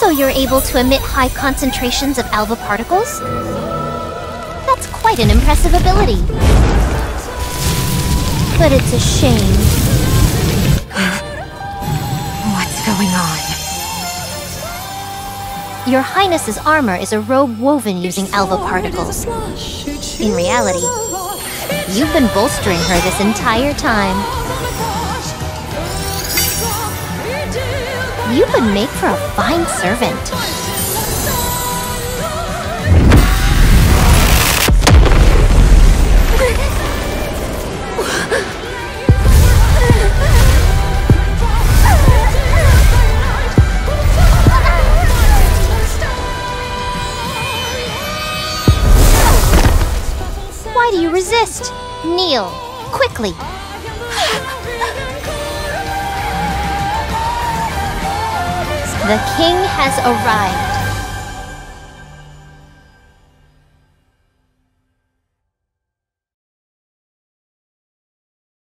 So you're able to emit high concentrations of alpha particles? That's quite an impressive ability. But it's a shame. What's going on? Your Highness's armor is a robe woven using alpha particles. In reality, you've been bolstering her this entire time. You would make for a fine servant. Why do you resist? Kneel, quickly. The king has arrived.